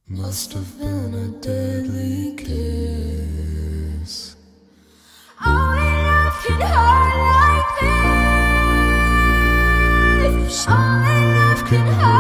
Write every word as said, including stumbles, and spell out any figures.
Must have been a deadly kiss. Only love can hurt like this. Only love can hurt.